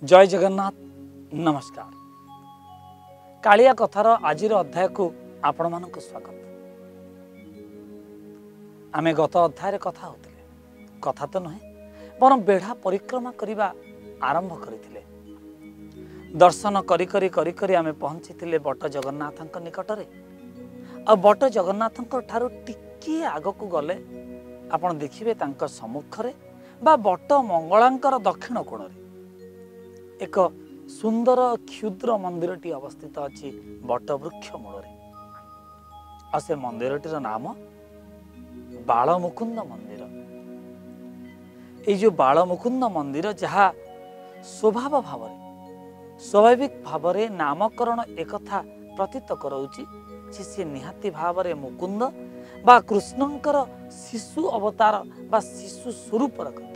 जय जगन्नाथ नमस्कार। कालिया कथार आजिर अध्याय को आपण मानक स्वागत। आमे गत अध्याय कथा होतिले कथा तो नहे बरं बेढ़ा परिक्रमा करिबा आरंभ करिथिले। दर्शन करी करी करी करी आमे पहुंचीथिले बट जगन्नाथଙ୍କ निकटरे। आ बट जगन्नाथଙ୍କ ठारू टिके आगकू गले आपण देखिबे तांक सम्मुखरे बा बट मंगलांकर दक्षिण कोणरे एक सुंदर क्षुद्र मंदिरटी अवस्थित अछि बट वृक्ष मूलरे। आ से मंदिरटीर नाम बालमुकुंद मंदिर। ये जो बालमुकुंद मंदिर जहाँ स्वभाव भाव स्वाभाविक भाव नामकरण एक प्रतीत कराउछि जे से निहाती भाव मुकुंद बा कृष्णंकर शिशु अवतार बा शिशु स्वरूपर कथा।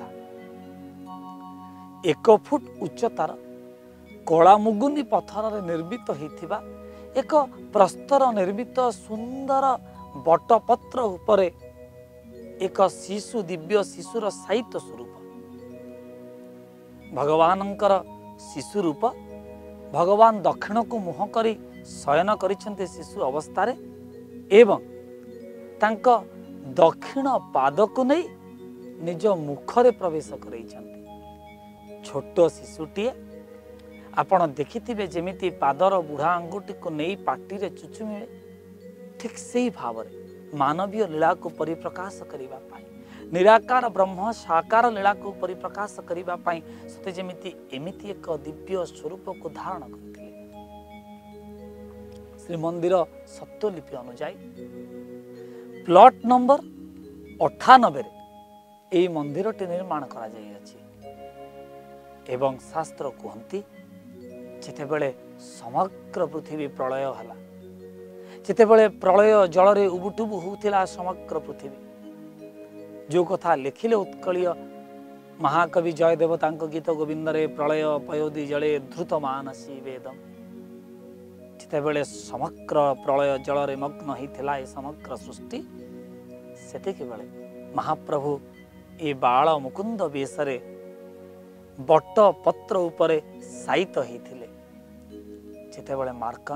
1 फुट उच्चतार कला मुगुनी पत्थर निर्मित होइथिबा एक प्रस्तर निर्मित सुंदर बटपत्र उपरे एक शिशु दिव्य शिशुर साहित्य स्वरूप भगवानंकर शिशु रूप भगवान दक्षिण को मुह करी शयन करिसेंते शिशु अवस्थारे एवं तांक दक्षिण पाद को नहीं निज मुखरे प्रवेश करैछन्ते। छोट शिशुटीए आपण देखिथिबे जेमिति पादर बुढ़ा आंगुटी को नहीं पाटी रे चुचुमिले ठीक सेही भाव मानवीय लीला को परिप्रकाश करिबा पाई निराकार ब्रह्म साकार लीला को परिप्रकाश करिबा पाई सते जेमिति एमिति एक दिव्य स्वरूप को धारण करथिले। श्रीमंदिर सत्यलिपि अनुसार प्लॉट नंबर 98 रे एई मंदिरटी निर्माण करा जाई अछि एवं शास्त्र कहती जितेबले समग्र पृथ्वी प्रलय हला जितेबले प्रलय जल रे उबुटुबु होउथिला समग्र पृथ्वी जो कथा लिखिले उत्कलीय महाकवि जयदेव तांको गीत गोविंद रे प्रलय पयोधि जले धृत मानसी वेदम जितेबले समग्र प्रलय जल रे मग्न होइथिला ए समग्र सृष्टि सेतिके बेले महाप्रभु ए बाल मुकुंद बेसरे बट पत्र उपरे साइत होइथिले जेतेबेले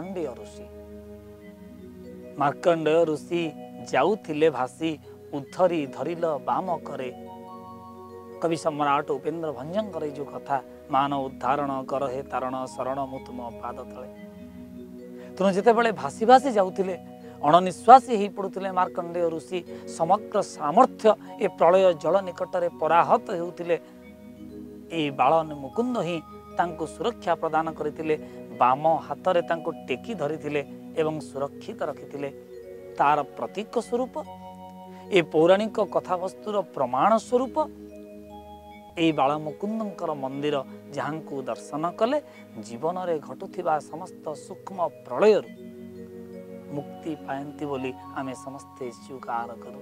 मार्कंडेय ऋषि जाउथिले भासी उद्धरी धरिल बाम करे। कवि सम्राट उपेन्द्र भंजंकर जो कथा मान उद्धारण कर हे तारण शरण मुतुम पाद तले तेणु जेतेबेले भासी भासी जाउथिले अणनिश्वासी ही पड़ुथिले मार्कंडेय ऋषि समग्र सामर्थ्य ए प्रलय जल निकटरे पराहत हेउथिले ए बाल मुकुंद ही तांको सुरक्षा प्रदान करथिले बाम हाथ रे तांको टेकी धरिथिले एवं सुरक्षित रखिथिले तार प्रतीक स्वरूप ए पौराणिक कथावस्तुर प्रमाण स्वरूप ए बाल मुकुंदंकर मंदिर जहां को दर्शन कले जीवन रे घटुथिबा समस्त सूक्ष्म प्रलय मुक्ति पायंती बोली आमे समस्ते स्वीकार करू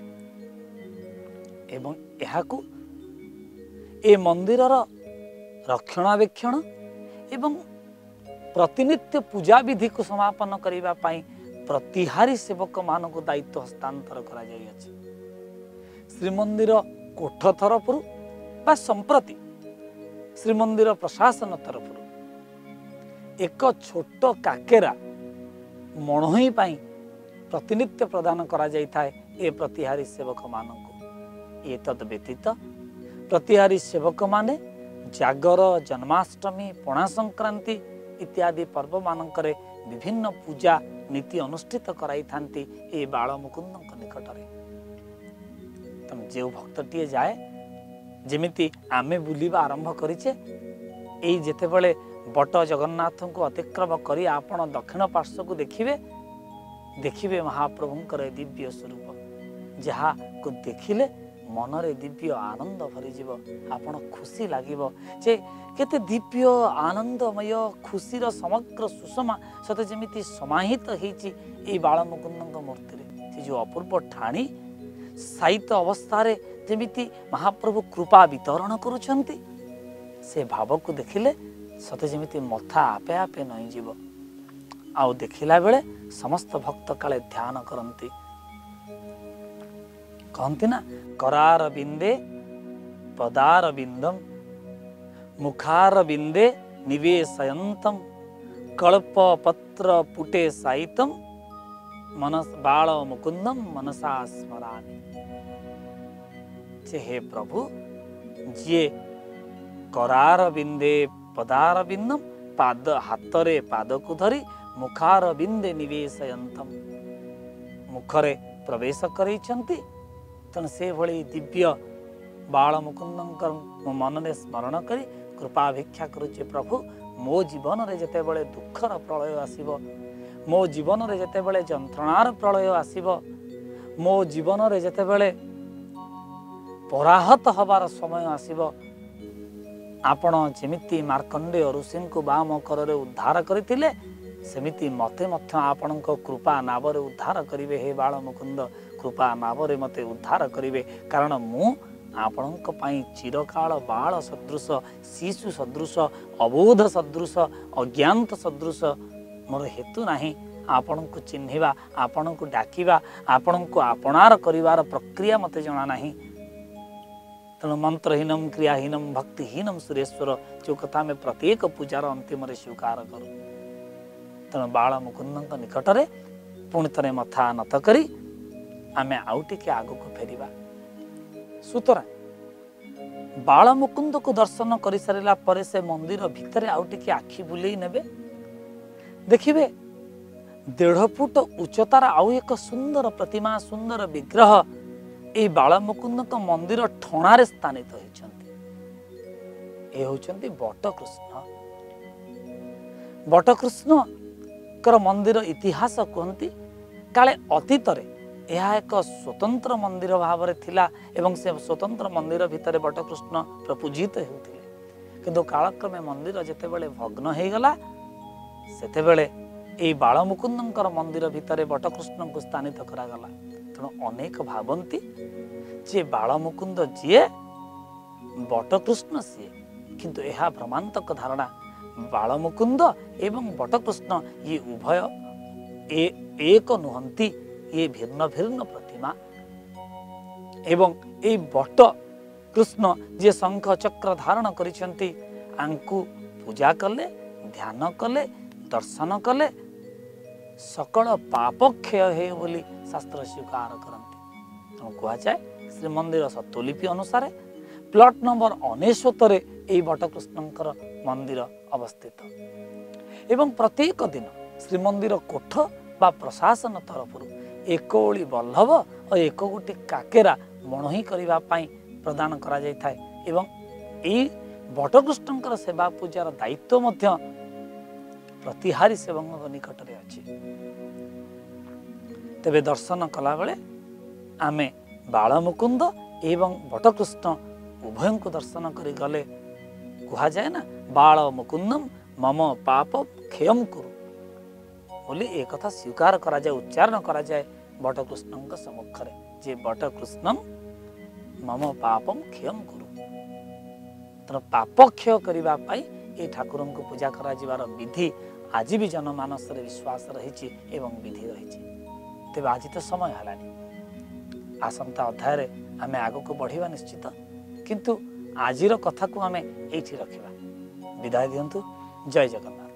एवं एहाकू ए मंदिरर रक्षणाबेक्षण एवं प्रतिनित्य पूजा विधि को समापन करिबा पाई प्रतिहारी सेवक मानक दायित्व हस्तांतर करा जाई अछि। श्रीमंदिर कोठ तरफरु बा संप्रति श्रीमंदिर प्रशासन तरफरु एक छोट काकेरा मणोही पाई प्रतिनित्य प्रदान करा जाई थाए ए प्रतिहारी सेवक मानक। ए तद व्यतीत प्रतिहारी सेवक माने जागर जन्माष्टमी पणा संक्रांति इत्यादि पर्व मानकरे विभिन्न पूजा नीति अनुष्ठित कराई थांती ए बाल मुकुंदक निकटरे। तम जे भक्तटीए जाए जेमिति आमे बुलिबा आरंभ करिचे एई जेतेबेले बट जगन्नाथ को अतिक्रम करी आपण दक्षिण पार्श्व को देखिबे महाप्रभुंकर दिव्य स्वरूप जहा को देखिले मनरे दिव्य आनंद भरी जीव आपण खुशी लागिबो जे केते दिव्य आनंदमय खुशीर समग्र सुषमा सते जेमिति समाहित हेछि ए बाल मुकुंदक मूर्ति रे से जो अपूर्व ठाणी साहित्य अवस्था रे जेमिति महाप्रभु कृपा वितरण करूछंती से भाव को देखिले सते जेमिति मथा आपे आपे नई जीव आउ देखिला बेले समस्त भक्त काले ध्यान करंती कहती ना करार बिंदे पदार बिंदम मुखार बिंदे निवेशयंतम कल्प पत्र पुटे साइतम मनस बाल मुकुंदम मनसा स्मरामि। हे प्रभु जी करार बिंदे पदार बिंदम पाद हातरे पाद को धरी मुखार बिंदे निवेशयंतम मुखरे प्रवेश करैछंती तेणु से भली दिव्य बाल मुकुंदंकर मो मन में स्मरण करी कृपा भिक्षा करुचे प्रभु मो जीवन रे जते बळे दुखर प्रलय आसीबो मो जीवन रे जते बळे जंत्रणार प्रलय आसीबो मो जीवन रे जते बळे पराहत हबार समय आसीबो आपण जेमिति मार्कंडेय ऋषि को बाम कररे उद्धार करथिले सेमिति मते मध्य आपणक कृपा नावरे उद्धार करिवे। हे बाल मुकुंद कृपा नावरे मते उद्धार करिवे कारण मु आपणक पई चिरकाल बाल सदृश शिशु सदृश अबोध सदृश अज्ञात सदृश मोर हेतु नाही आपण को चिन्हिबा आपण को डाकिबा आपण को आपणार करिवार प्रक्रिया मते जणा नाही। तेणु मंत्रहीनम क्रियाहीनम भक्तिहीनम सुरेश्वर जो कथा में प्रत्येक पूजार अंतिम स्वीकार करूँ। तेणु बाल मुकुंद निकट में पुणी थे मथा नत करी आमे आउ टिके आगु को फेरिबा। सुतरा बाल मुकुंद को दर्शन कर सारा पर से मंदिर भितर आउ टिके आखि बुले नेबे देखिबे 1.5 फुट उच्चतार आउ एक सुंदर प्रतिमा सुंदर विग्रह ए बाल मुकुंद मंदिर ठणारे स्थानित होती बटकृष्ण। बटकृष्ण कर मंदिर इतिहास कहती काले अतीत यह एक स्वतंत्र मंदिर भाव में थिला एवं से स्वतंत्र मंदिर भितर बटकृष्ण प्रपूजित होते किंतु कालक्रमे मंदिर जितेबले भग्न हो गला सेतेबेले ए बाल मुकुंद मंदिर भितर बटकृष्ण को स्थानित करागला। तेणु अनेक भावती जे बाल मुकुंद जी बटकृष्ण सी किंतु यह भ्रमांतक धारणा बाल मुकुंद एवं बटकृष्ण ये उभय एक नुहंती ये भिन्न भिन्न प्रतिमा एवं ए बट कृष्ण जे शंख चक्र धारण करिसेंती आंकु पूजा कले ध्यान कले दर्शन कले सकल पाप क्षय हे बोली शास्त्र स्वीकार करते। तेणु कह जाए श्रीमंदिर सत्वलिपि अनुसार प्लॉट नंबर 99 ए बटकृष्णकर मंदिर अवस्थित एवं प्रत्येक दिन श्रीमंदिर कोठ बा प्रशासन तरफ एक ओली बल्लभ और एक गोटी काकेरा मणही करने प्रदान करा जाय थाए एवं ए बटकृष्णकर सेवा पूजार दायित्व मध्य प्रतिहारी सेवक निकट में अच्छी। तेबे दर्शन कला बेले आमे बाल मुकुंद एवं बटकृष्ण उभय को दर्शन करी गले कहा जाए ना बाल मुकुंदम मम पाप क्षयम कुरु बोली एक कथा स्वीकार करा जाए उच्चारण करा जाए बटकृष्ण सम्मुख रे जे बटकृष्णम मम पापम क्षयम कुरु। तेणु पाप क्षय करने ये ठाकुर को पूजा करा जिवार विधि आज भी जनमानस रे विश्वास रही एवं विधि रही। तेज आज तो समय है आसंता अध्याय आम आग को बढ़िया निश्चित किंतु आजिर कथा को आम ये रखा। विदाय दिंतु। जय जगन्नाथ।